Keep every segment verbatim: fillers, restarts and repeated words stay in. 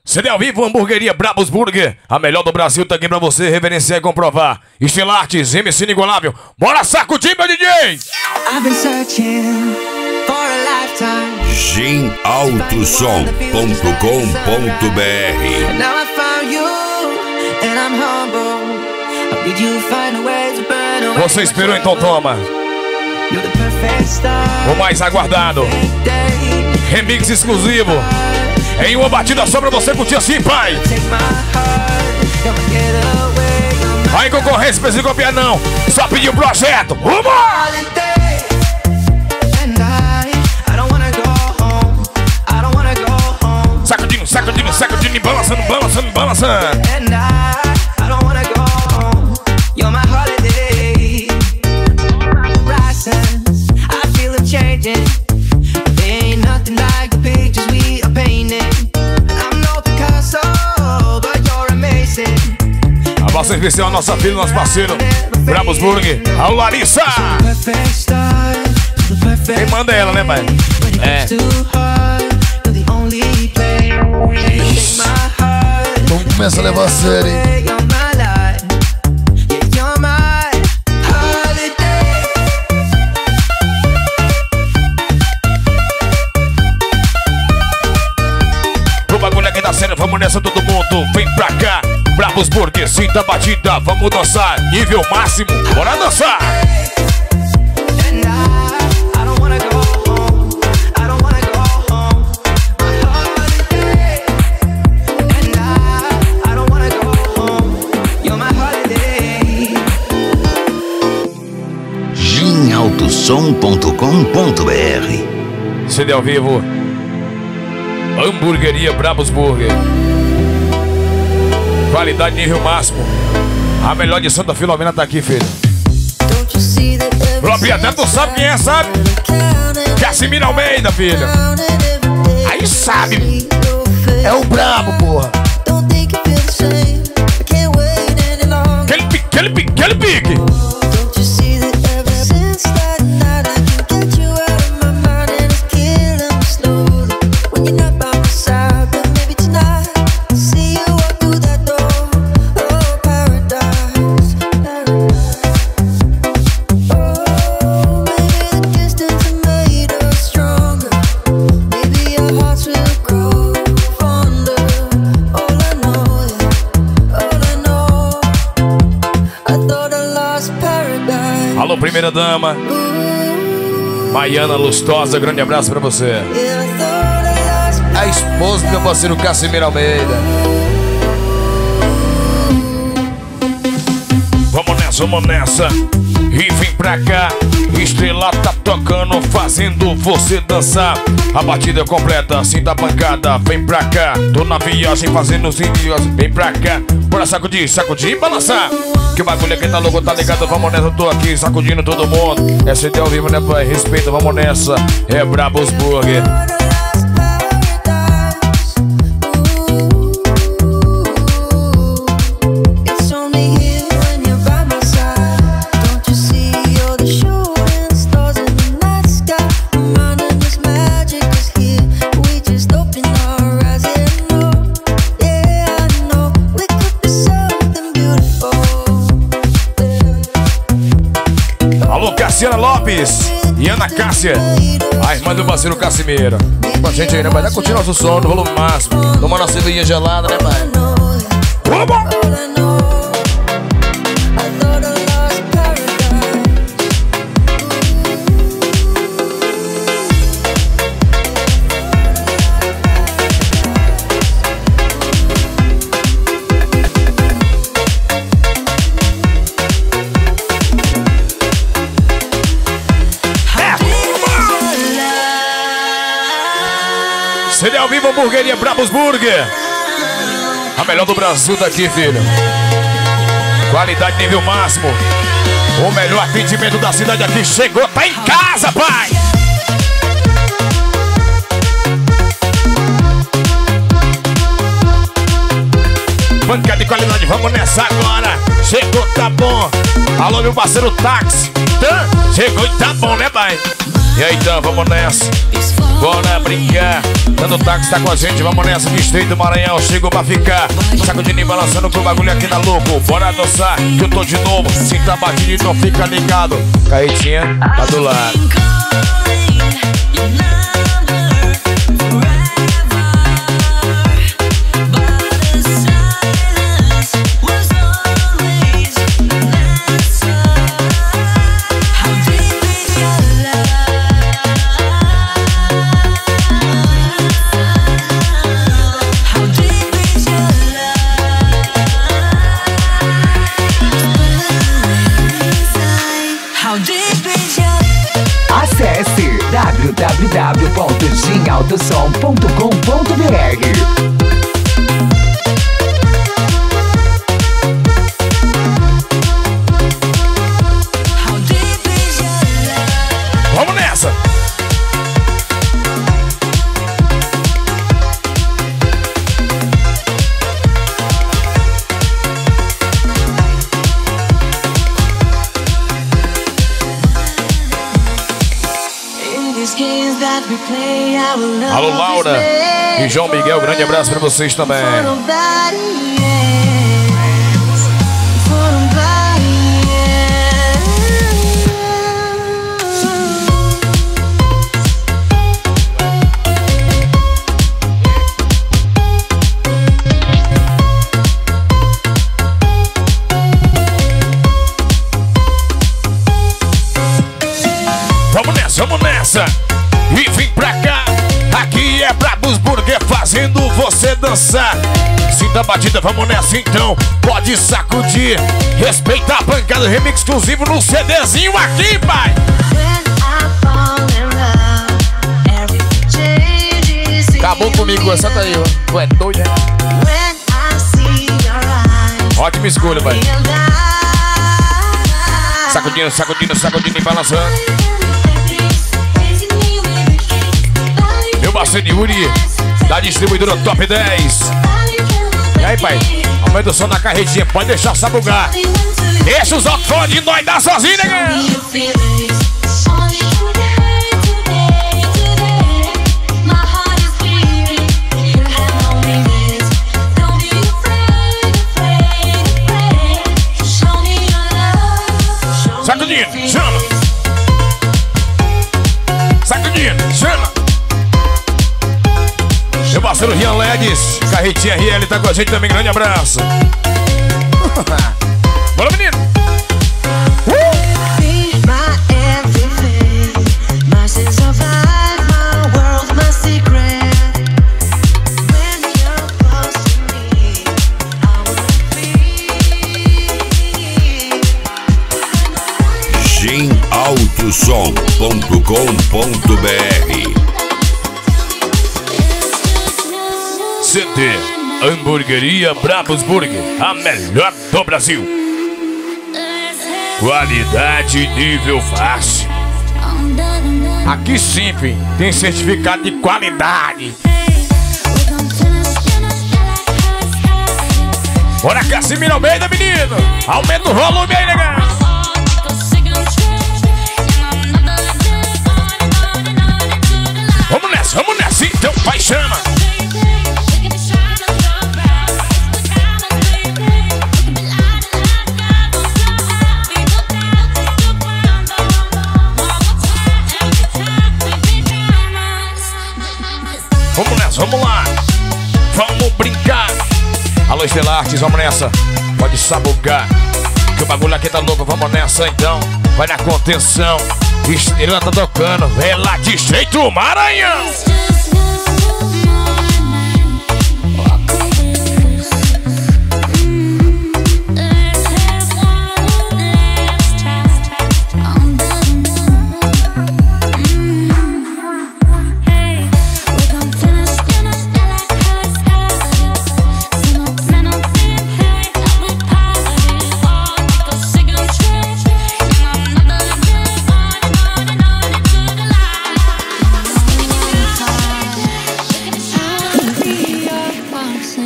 C D ao vivo, Hamburgueria Brabos Burger. A melhor do Brasil tá aqui pra você reverenciar e comprovar. Estilartes, M C Inigualável. Bora sacudir, meu D J! gin alto som ponto com ponto b r. Você esperou, então toma. O mais aguardado remix exclusivo em uma batida só pra você curtir assim, pai. Aí concorrência, precisa copiar não. Só pedir o projeto. Vamos! Sacudindo, sacudindo, sacudindo, balançando, balançando, balançando. Abraço especial a nossa filha, nosso parceiro Brabos Burger, a Larissa. Quem manda é ela, né, pai? É. Vamos começar a levar a sério, hein? O bagulho aqui tá sério, vamos nessa todo mundo. Vem pra cá, Brabos Burger, sinta a batida, vamos dançar, nível máximo, bora dançar! gin alto som ponto com ponto b r. C D ao vivo, Hamburgueria Brabos Burger. Qualidade nível máximo. A melhor de Santa Filomena tá aqui, filho. Propriedade, tu sabe quem é, sabe? Casimiro Almeida, filho. Aí sabe. É o brabo, porra. Aquele pique, aquele pique, aquele pique. Alô, primeira dama Maiana Lustosa, grande abraço pra você. A esposa do meu parceiro Casimiro Almeida. Vamos nessa, vamos nessa. E vem pra cá. Estrela tá tocando, fazendo você dançar. A batida é completa, sinta a pancada. Vem pra cá, tô na viagem fazendo os índios. Vem pra cá, bora sacudir, sacudir e balançar. Que o bagulho aqui tá louco, tá ligado? Vamos nessa, eu tô aqui sacudindo todo mundo. É C D ao vivo, né, pai? Respeita, vamos nessa. É Brabos Burger. Cassiana Lopes e Ana Cássia, a irmã do parceiro Casimiro. Com a gente aí, né, pai? Dá curtir nosso som no volume máximo. Tomando uma cervejinha gelada, né, pai? Vamos! C D ao vivo, Hamburgueria Brabos Burger. A melhor do Brasil tá aqui, filho. Qualidade nível máximo. O melhor atendimento da cidade aqui chegou, tá em casa, pai. pancada de qualidade, vamos nessa agora. Chegou, tá bom. Alô, meu parceiro táxi. Tá? Chegou e tá bom, né, pai? E aí, então, vamos nessa. Bora brincar. Dando táxi, tá com a gente, vamos nessa. Distrito do Maranhão, chegou pra ficar. Saco de ninho balançando com o bagulho aqui na louco. Bora dançar, que eu tô de novo. Sinta a batida e não fica ligado. Caetinha, tá do lado. Acesse w w w ponto gin alto som ponto com ponto b r. Vamos nessa! Alô, Laura e João Miguel, grande abraço pra vocês também. Vamos nessa, vamos nessa! E vem pra cá, aqui é Brabos Burger fazendo você dançar. Sinta a batida, vamos nessa então, pode sacudir. Respeita a pancada, remix exclusivo no CDzinho aqui, pai. Acabou comigo, essa tá aí, ó. Tu é doido, né? Ótima escolha, pai. Sacudindo, sacudindo, sacudindo e balançando. Meu parceiro Yuri, da distribuidora Top dez. E aí, pai? Aumenta o som na carretinha, pode deixar sabugar. Deixa os alto-fones de nós dar sozinho, né? Sacudindo, chama. Sacudindo, chama. Meu parceiro Rian Ledes, Carretinha R L tá com a gente também, grande abraço. Bora, menino! Uh! gin alto som ponto com ponto b r. C T Hamburgueria Brabos Burger, a melhor do Brasil. Qualidade nível fácil. Aqui sim, filho, tem certificado de qualidade. Bora, Casimiro Almeida, menino. Aumenta o volume aí, legal. Vamos nessa, vamos nessa, então vai, chama. Vamos nessa, vamos lá. Vamos brincar. Alô, Estelartes, vamos nessa. Pode sabugar, que o bagulho aqui tá louco. Vamos nessa então. Vai na contenção. Estrela tá tocando. É lá de jeito Maranhão.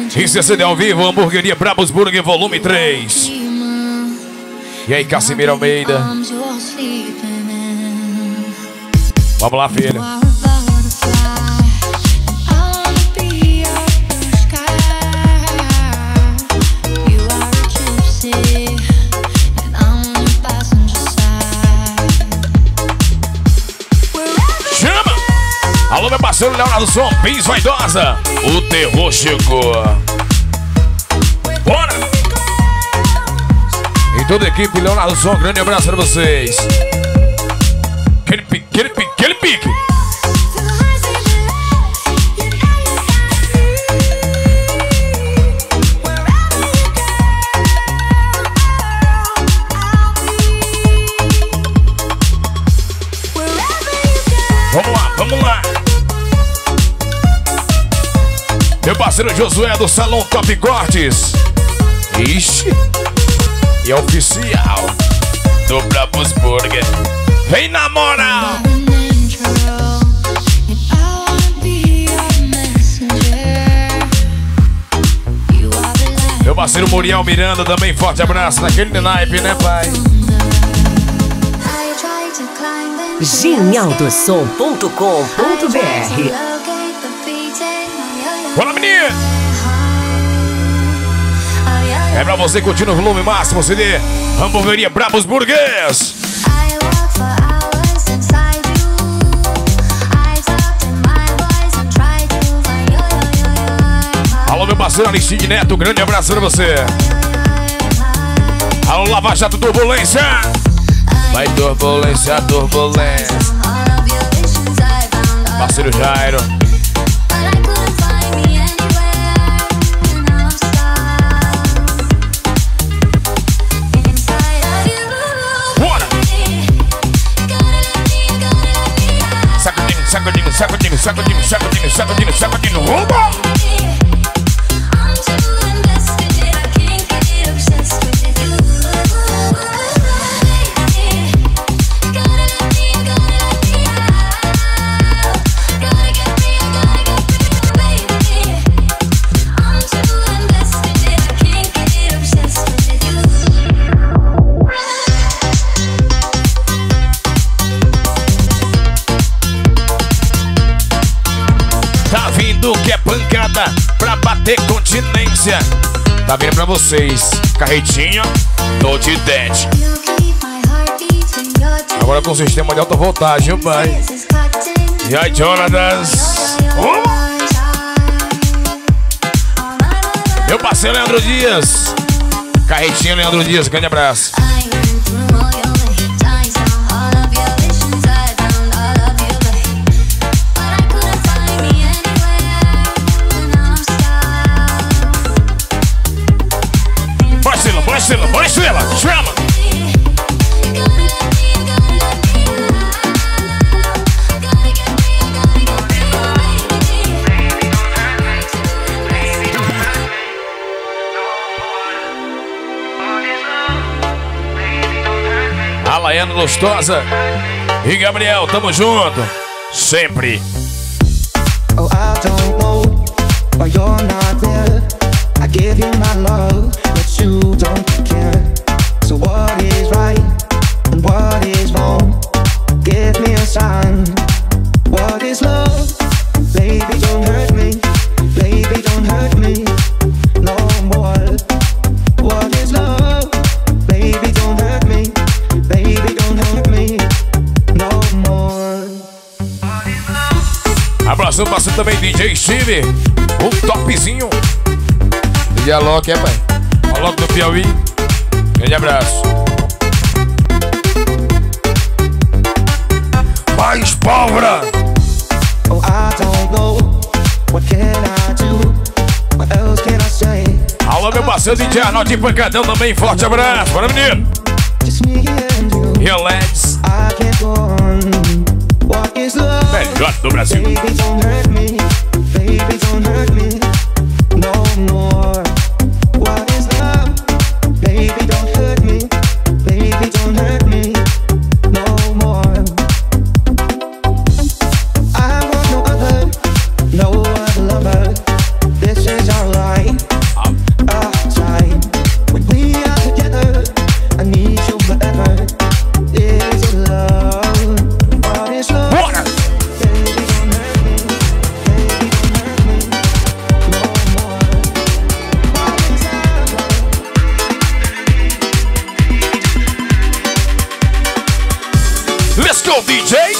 Isso é C D ao vivo, Hamburgueria Brabos Burger Volume três. E aí, Casimiro Almeida? Vamos lá, filha. Chama! Alô, meu parceiro Leonardo Som, Pins Vaidosa. O terror chegou. Bora! E toda a equipe Leonardo Som, grande abraço pra vocês. Aquele pique, aquele pique, aquele pique. Vamos lá, vamos lá. Meu parceiro Josué do Salão Top Cortes. Ixi. E é oficial do Brabos Burger. Vem na moral. Meu parceiro Muriel Miranda também, forte abraço naquele naipe, né, pai? genial do som ponto com ponto b r. Bora, menina! É pra você curtir no volume máximo, C D Hamburgueria Brabos Burgers. Alô, meu parceiro Aristide Neto, grande abraço pra você. Alô, Lava Jato Turbulência. Vai turbulência, turbulência. Parceiro Jairo. Bora! Sacudindo, sacudindo, sacudindo, sacudindo, sacudindo, sacudindo, sacudindo. Oba! Que é pancada pra bater continência. Tá vindo pra vocês, carretinha, tô de dead. Agora com o sistema de alta voltagem, pai. E aí, Jonatas? Oh! Meu parceiro Leandro Dias. Carretinha Leandro Dias, grande abraço. Bora estrela, bora estrela, chama! A Laiana Gostosa e Gabriel, tamo junto, sempre. Oh, I don't know why you're not there. I give you my love, but you don't care. So what is right and what is wrong? Give me a sign. What is love? Baby, don't hurt me. Baby, don't hurt me no more. What is love? Baby, don't hurt me. Baby, don't hurt me no more. Abração, passando também D J Steve, um topzinho. E a Loki, é, pai? A Loki do Piauí. Grande abraço. Mais pólvora. Oh, I don't know. What can I do? What else can I say? Alô, meu parceiro D J Arnaldo de Pancadão também, forte abraço. Bora, menino. Just me and you. Relax. I can't go on. What is love? Melhor do Brasil. Baby, don't hurt me. Baby, don't hurt me no more. What is love? Baby, don't hurt me. Baby, don't hurt me no more. I want no other, no other lover. This is our life. go D J.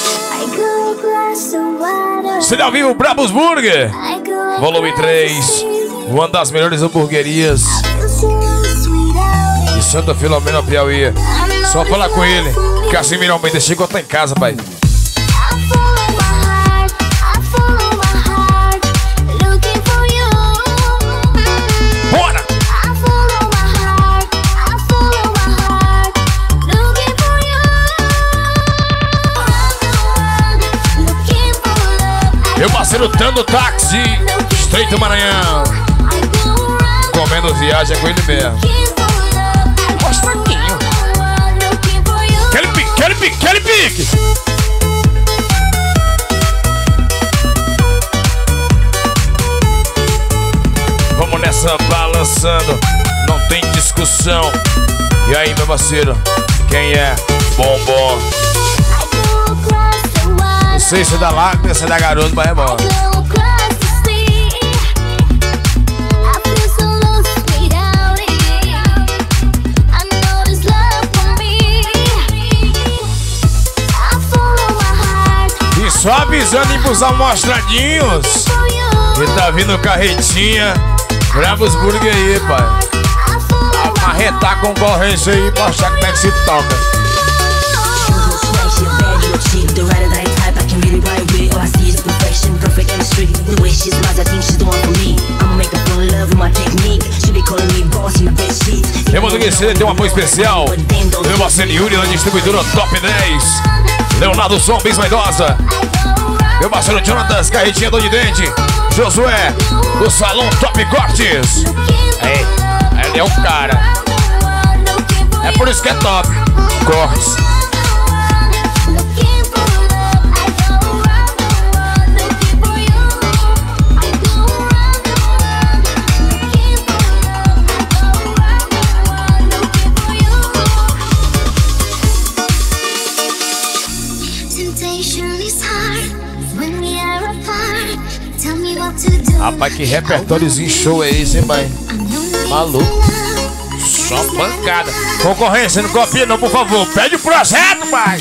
Você já viu o Brabos Burger? Volume três. Uma das melhores hamburguerias de Santa Filomena, Piauí. Só falar com ele. Casimiro Almeida chegou até em casa, pai. Bora! Meu parceiro Tando Táxi, Estreito Maranhão. Comendo viagem com ele mesmo. Mostradinho. Aquele pique, aquele pique, aquele pique. Vamos nessa balançando, não tem discussão. E aí, meu parceiro, quem é? Bombom. Não sei se é da lágrima, se é da garoto, mas é bom. E só avisando pros amostradinhos que tá vindo carretinha. Brabos Burger aí, pai. Amarretar a concorrência aí e mostrar como é que se toca. Temos que ser, tem um apoio especial. Meu parceiro Yuri na distribuidora Top dez. Leonardo Som, Bis Maidosa. Meu parceiro Jonathan, carretinha do de dente. Josué, do Salão Top Cortes. É, ele é o cara. É por isso que é top. Cortes. Rapaz, que repertóriozinho show é esse, hein, pai? Maluco. Só pancada. Concorrência, não copia não, por favor. Pede o projeto, pai.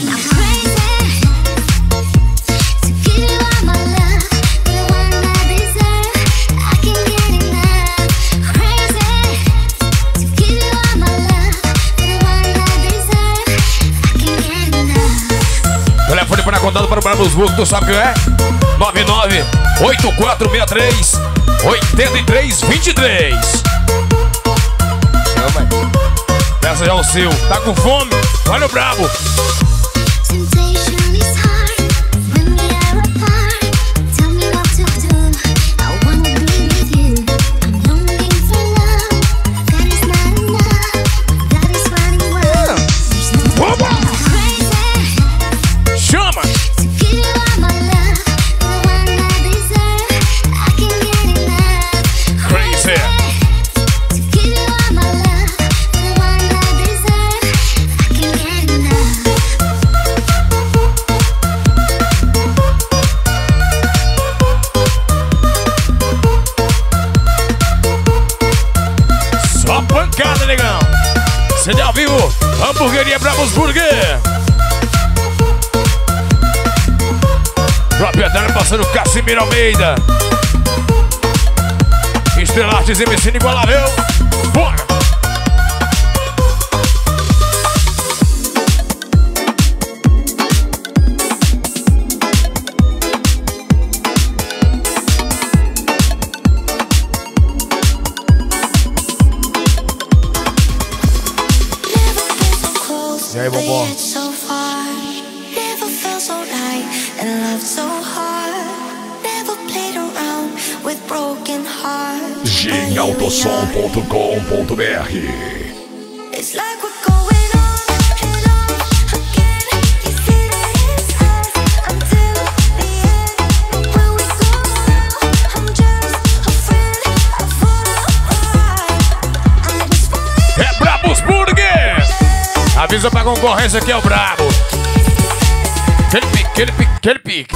Telefone para contato para o Brabos Burger, tu sabe o que é? nove nove oito quatro seis três oito três dois três. Peça já o seu. Tá com fome? Olha o brabo. C D ao vivo, Hamburgueria Brabos Burger. Proprietário parceiro Casimiro Almeida. Estrelartes e Messina Igualável. Bora! E aí, bombom? Genialdosom ponto com ponto br. É Brabos Burger! Avisa pra concorrência que é o brabo. Aquele pique, aquele pique, aquele pique.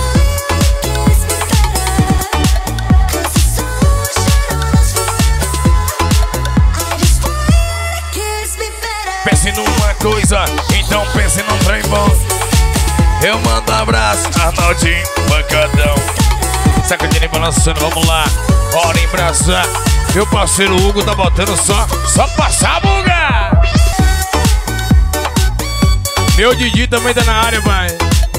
Pense numa coisa, então pense num trem bom. Eu mando um abraço, Arnaldinho, pancadão. Sacudindo e balançando, vamos lá. Hora em brasa. Meu parceiro Hugo tá botando só, só passar a buga. Meu Didi também tá na área, pai.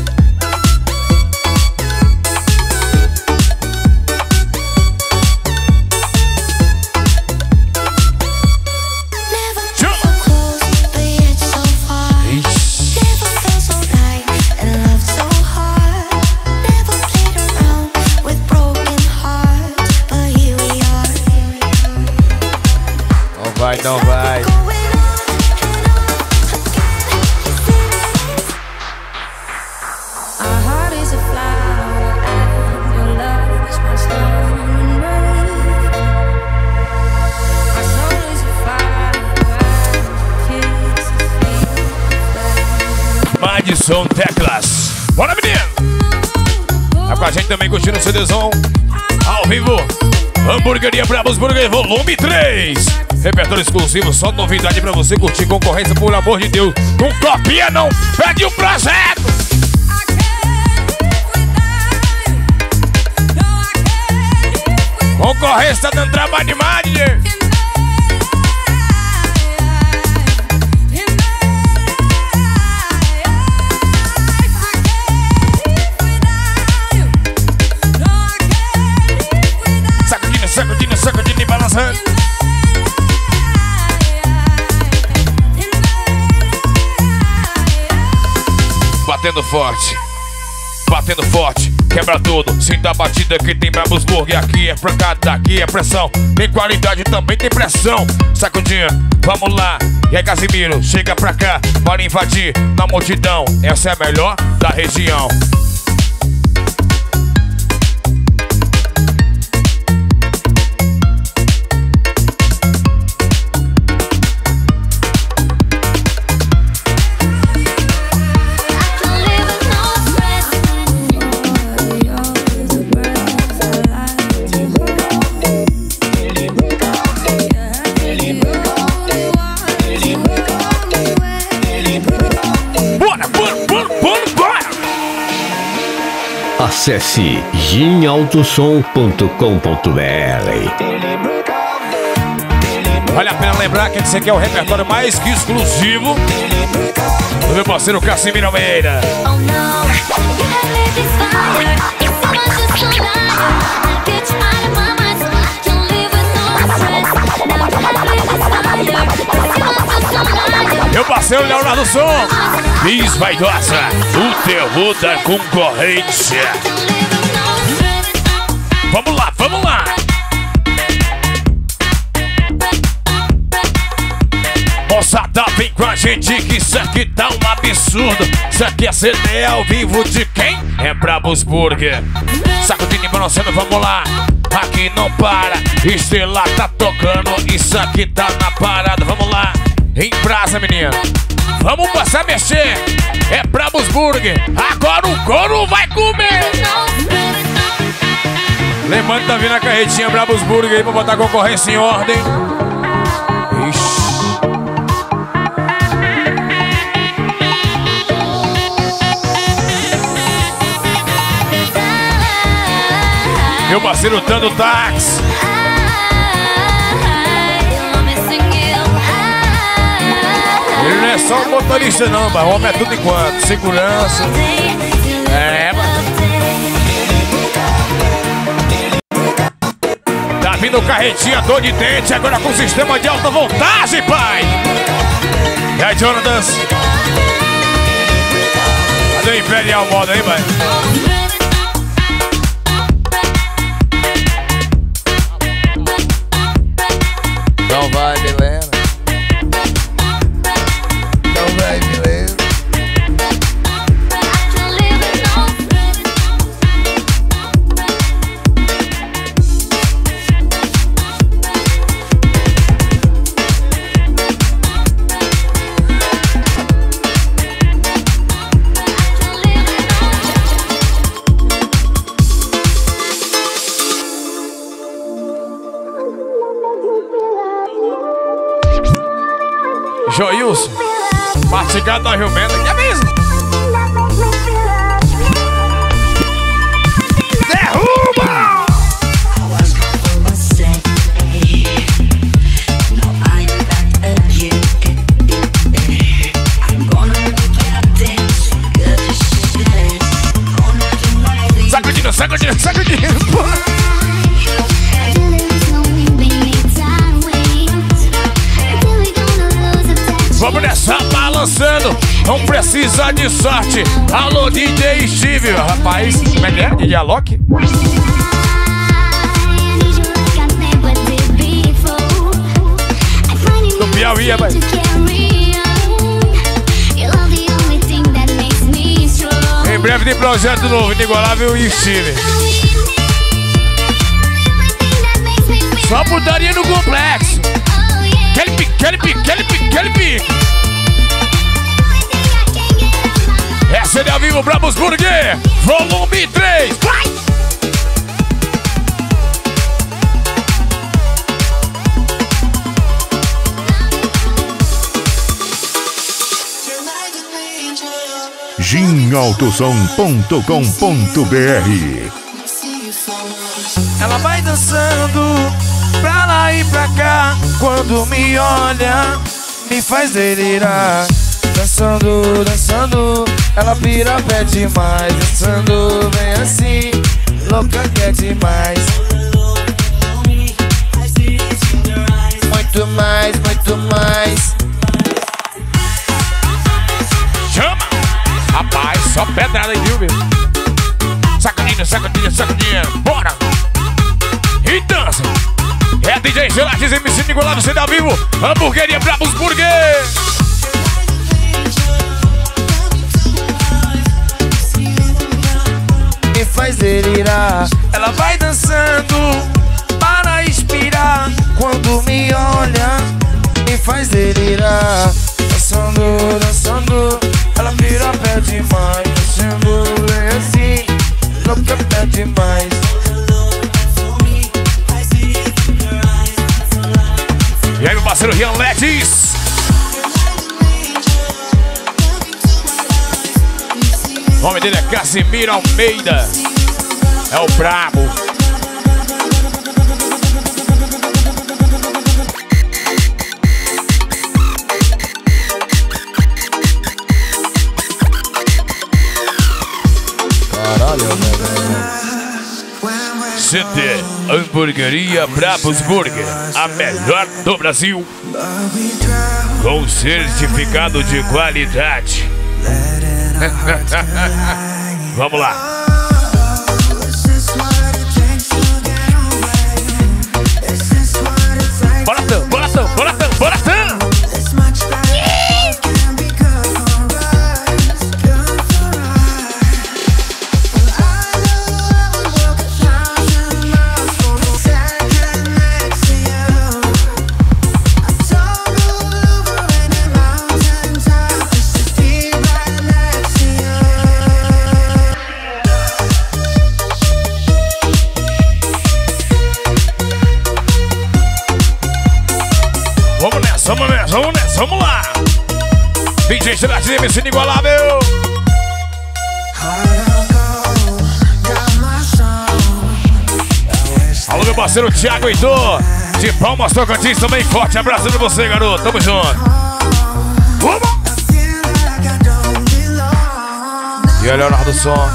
Vai, não vai. Madison Teclas. Bora, menino! Tá com a gente também curtindo o CDzão ao vivo. Hamburgueria Brabos Burger Volume três. Repertório exclusivo, só novidade pra você curtir. Concorrência, por amor de Deus. Não copia, não. Pede o projeto. Concorrência tá dando trabalho demais, D J. Sacudindo, sacudindo, sacudindo e balançando. Batendo forte, batendo forte, quebra tudo. Sinta a batida que tem Brabos Burger. Aqui é pra cá, daqui é pressão. Tem qualidade, também tem pressão. Sacudinha, vamos lá. E aí, Casimiro, chega pra cá para invadir na multidão. Essa é a melhor da região. Acesse gin alto som ponto com ponto b r. Vale a pena lembrar que esse aqui é o repertório mais que exclusivo do meu parceiro Casimiro Almeida. Meu parceiro Leonardo Som, Miss Vaidosa, o terror da concorrência. Vamos lá, vamos lá. Moçada, vem com a gente que isso aqui tá um absurdo. Isso aqui é C D ao vivo de quem? É Brabos Burger. Sacudindo e balançando, vamos lá. Aqui não para, Estrela tá tocando. Isso aqui tá na parada, vamos lá. Em brasa, menino. Vamos passar a mexer. É Brabos Burger. Agora o couro vai comer. Lembrando que tá vindo a carretinha Brabos Burger aí pra botar a concorrência em ordem. Ixi. Meu parceiro Tando Táxi. Ele não é só um motorista não, mas o homem é tudo enquanto. Segurança. É, mano. Tá vindo carretinha dor de dente, agora com sistema de alta voltagem, pai. E aí, Jonatas? Cadê o Imperial Moda aí, pai? Não vai, Milena. Não vai, Milena. Joilson, mastigado na Rio Mena, que é mesmo? dançando, não precisa de sorte. Alô, D J Steve, rapaz, como é que é? D J Alok? Do Piauí, rapaz. Em breve tem projeto novo, Inigualável e Steve. Só putaria no complexo. Aquele pique, aquele pique, aquele pique, aquele pique. Essa é ao vivo, Brabos Burger, volume três. Vai! Jim Autosom ponto com ponto B R. Ela vai dançando pra lá e pra cá, quando me olha, me faz delirar. Dançando, dançando, ela pira, pede mais. Dançando bem assim, louca que é demais. Muito mais, muito mais. Chama! Rapaz, só pedrada aí, viu, meu? Sacudinha, sacudinha, sacudinha, bora! E dança! É D J Gelatis, M C Inigualável, você tá ao vivo, Hamburgueria Brabos Burger! Me faz delirar, ela vai dançando para inspirar. Quando me olha, me faz delirar. Dançando, dançando, ela vira, pede mais. Dançando bem assim, louca, pede mais. E aí, meu parceiro Rian Letis. O nome dele é Casimiro Almeida. É o brabo. Caralho, velho. C T Hamburgueria Brabos Burger, a melhor do Brasil, com certificado de qualidade. Vamos lá. Bora tão, bora tão, bora tão, bora tão. Vamos nessa, vamos nessa, vamos lá! D J Gelatis, M C Inigualável! Alô, meu parceiro Thiago Heitor, de Palmas Tocantins também, forte abraço pra você, garoto, tamo junto! Vamos! E aí, Leonardo Som.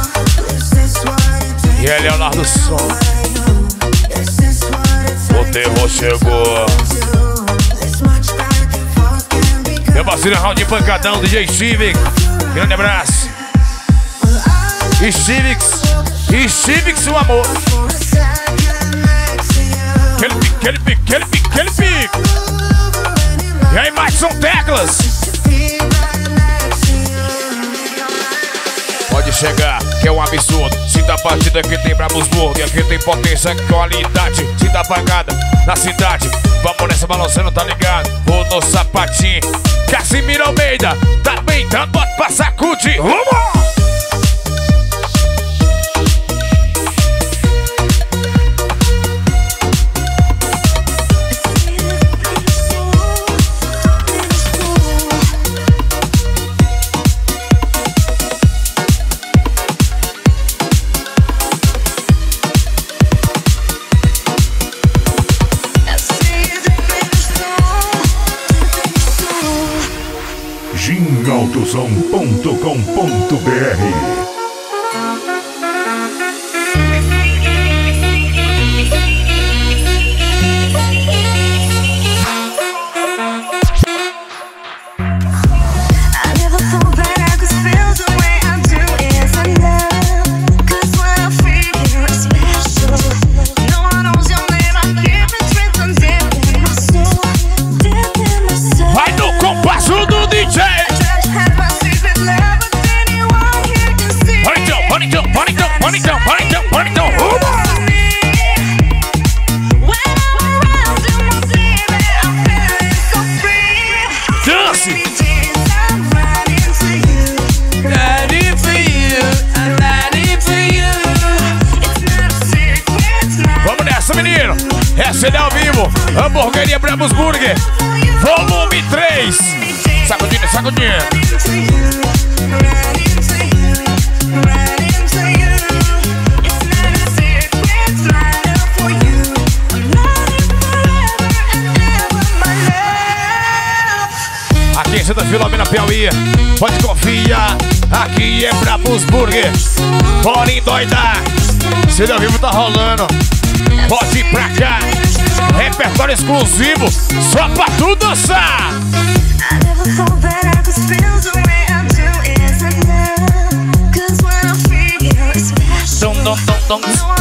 E aí, Leonardo Som. O terror chegou. Meu parceiro Raul Pancadão, D J Civic, grande abraço. E Civics, e Civics, o amor. Aquele pique, aquele pique, aquele pique, aquele pique. E aí, mais são teclas. Pode chegar, que é um absurdo. Sinta a partida que tem Brabos Burger, aqui tem potência, qualidade. Sinta a pancada na cidade. Vamos nessa balançando, tá ligado? Vou no sapatinho. Casimiro Almeida, tá bem, tá bota pra sacudir. Vamos! Jim Autosom ponto com ponto B R. Hamburgueria Brabos Burger, volume três. Sacudindo, sacudindo. Aqui em Santa Filomena, Piauí, pode confiar, aqui é Brabos Burger. Bora endoidar, se ao vivo tá rolando, pode ir pra cá. Repertório exclusivo, só pra tu dançar. Dum, dum, dum, dum.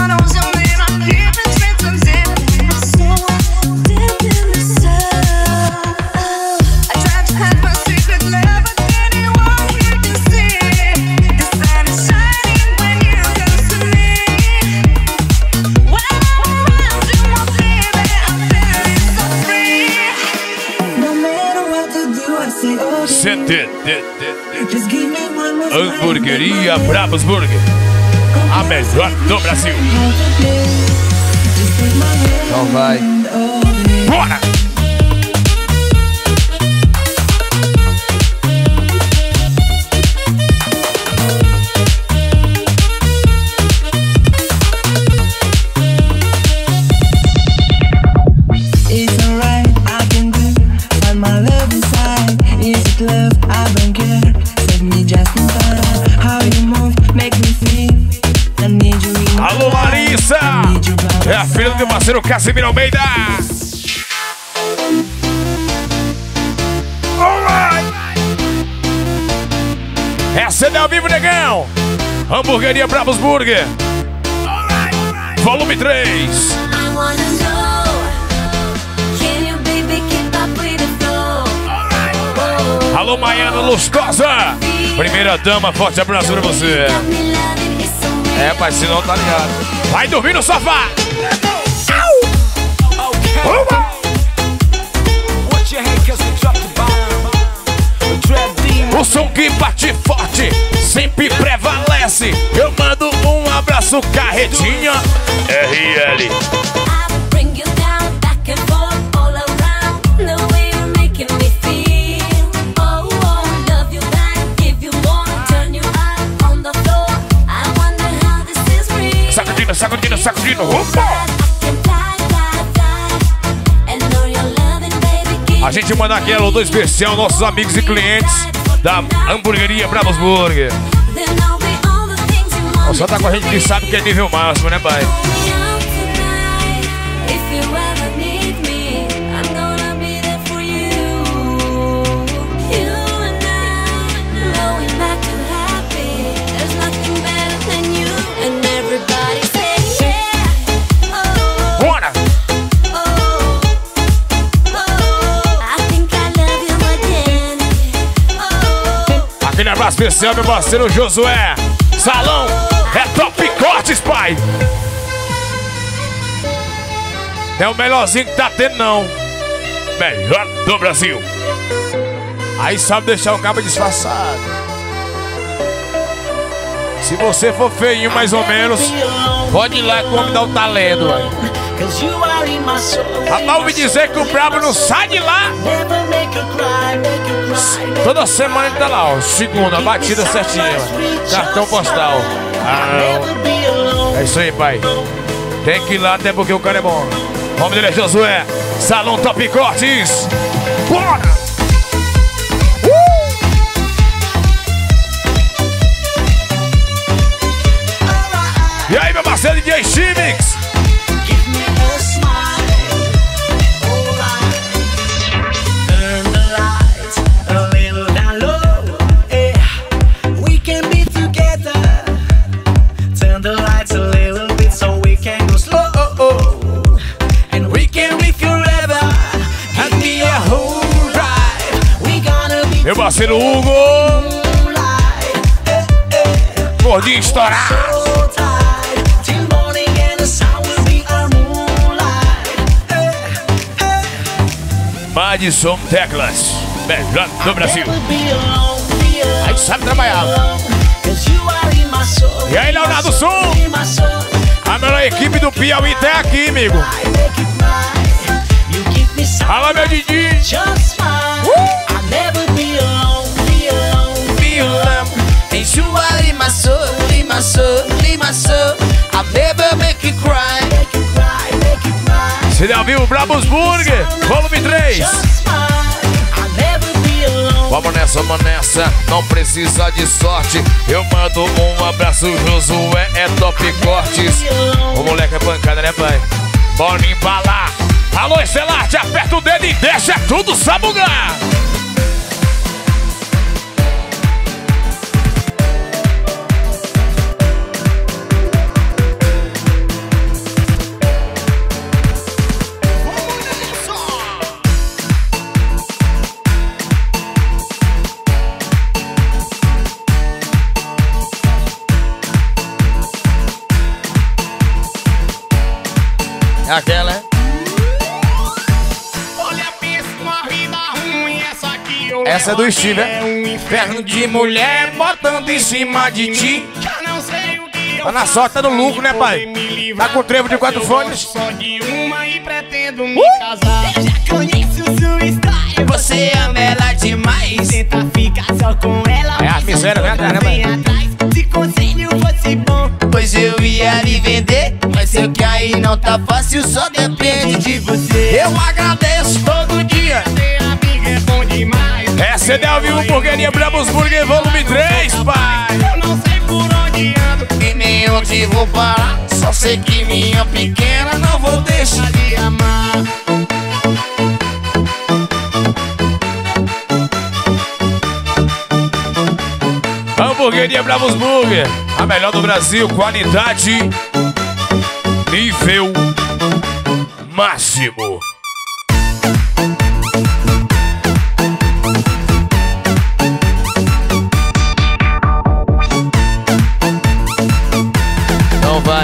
Hamburgueria Brabos Burger, a melhor do Brasil. Então vai. Bora! Alô, Larissa! É a filha do meu parceiro Casimiro Almeida. Alright! Essa é ao vivo, negão. Hamburgueria Brabos Burger, volume três. Alô, Maiana Lustosa, primeira dama, forte abraço pra você. É, pai, se não tá ligado. Vai dormir no sofá. O som que bate forte sempre prevalece. Eu mando um abraço, carretinha R L. Sacudindo, sacudindo, sacudindo. Opa! A gente manda aqui alô do especial, nossos amigos e clientes da Hamburgueria Brabos Burger. Só tá com a gente que sabe que é nível máximo, né, pai? Aquele abraço especial, meu parceiro Josué. Salão é Top Cortes, pai. É o melhorzinho que tá tendo, não. Melhor do Brasil. Aí sabe deixar o cabo disfarçado. Se você for feinho mais ou menos, pode ir lá que o homem dá o talento, velho. Rapaz, ouvi dizer que o brabo não sai de lá. Toda semana ele tá lá, ó. Segunda, batida certinha, véio. Cartão postal. Ah, é isso aí, pai. Tem que ir lá até porque o cara é bom. O nome dele é Josué. Salão Top Cortes. Bora! Uh! E aí, meu parceiro D J Chimix? Meu parceiro Hugo, gordinho estourado. Madison Teclas, melhor do Brasil. Aí sabe trabalhar. E aí, Leonardo Som, a melhor equipe do Piauí tá aqui, amigo. Alô, meu Didi. Just fine. I'll never be alone, be alone, be alone. And you are in my soul, in my soul, in my soul. I'll never make you cry, make you cry, make you cry. C D ao vivo, Brabos Burger, volume três. Just fine. I'll never be alone. Vamos nessa, vamos nessa, não precisa de sorte. Eu mando um abraço, Josué, é top cortes. O moleque é pancada, né, pai? Bora embalar. Alô, Estelarte, aperta o dedo e deixa tudo sabugar. Aquela, é? Olha, pensa uma vida ruim, essa aqui eu Essa é do Steve, é um inferno de mulher botando em cima de ti. Já não sei o que eu Tá na sorte, tá no lucro, né, pai? Tá com trevo de quatro fones. Só de uma e pretendo me casar. Eu já conheço sua história. Você ama ela demais. Tenta ficar só com ela. É a miséria, né, cara, vem atrás. Se conselho fosse bom, pois eu ia me vender. Mas sei que aí não tá fácil, só depende de você. Eu agradeço todo dia. Ter amiga é bom demais. É C D ao vivo, Burgueria Brabos Burger, volume três, pai. Eu não sei por onde ando E nem onde vou parar. Só sei que minha pequena não vou deixar de amar. Hamburgueria Bravos Burger, a melhor do Brasil, qualidade, nível máximo. Não vai.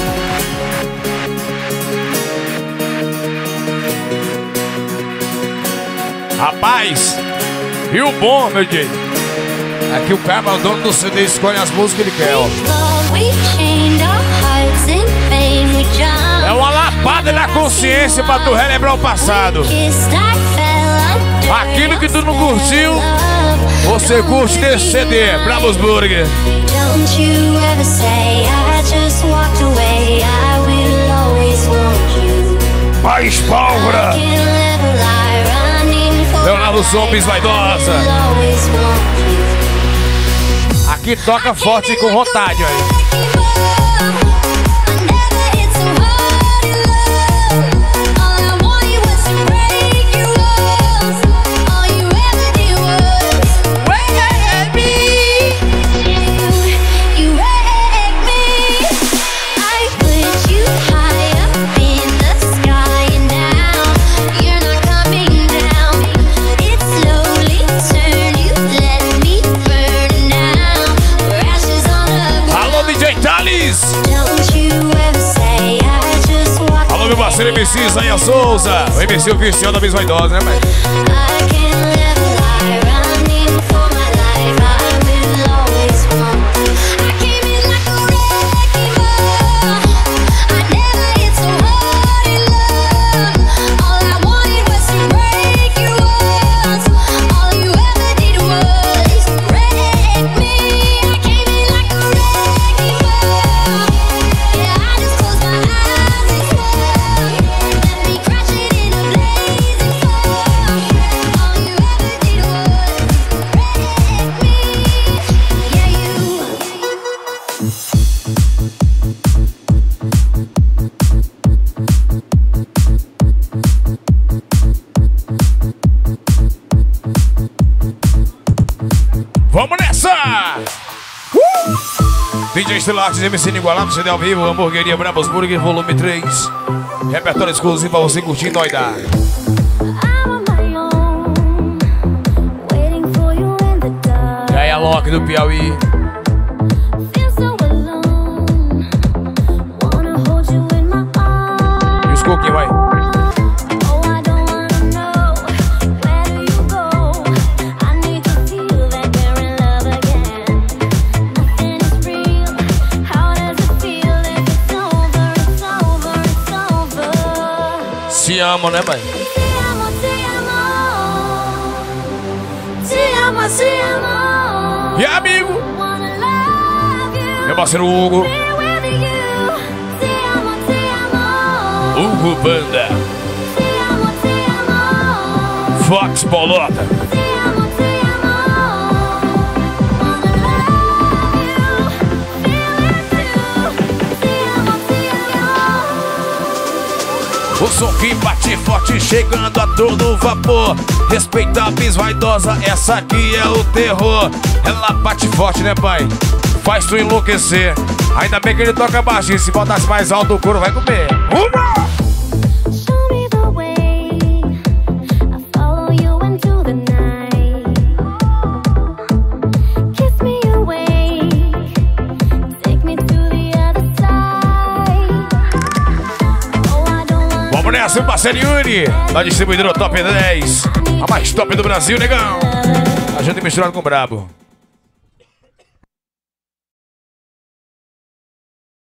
Rapaz, e o bom, meu Deus? Aqui o cara, o dono do C D, escolhe as músicas que ele quer, ó. É uma lapada na consciência pra tu relembrar o passado. Aquilo que tu não curtiu, você curte nesse C D, Bravos Burger. Don't you ever say I just walked away. I will always want you. Mais pólvora. Can't live a lie running for Leonardo Sombis Vaidosa. I'll always want you. Aqui toca forte e com vontade, aí. Alô, meu parceiro M C Isaia Souza. O M C oficial da Miss Vaidosa, né, pai? Vamos nessa! Uh! D J Estelartes, M C Inigualável, C D ao vivo, Hamburgueria Bravos Burger, volume três. Repertório exclusivo pra você curtir e doidar. E aí, a Loki do Piauí. E os coquinhos, vai. Se amam, né, pai? E amigo, meu parceiro Hugo. Hugo Banda, Fox Bolota. O som que bate forte, chegando a todo vapor. Respeita a bis vaidosa, essa aqui é o terror. Ela bate forte, né, pai? Faz tu enlouquecer. Ainda bem que ele toca baixinho. Se botasse mais alto, o couro vai comer. Uma! Vamos nessa, meu parceiro Yuri, da distribuidora Top dez. A mais top do Brasil, negão. A gente misturado com o brabo.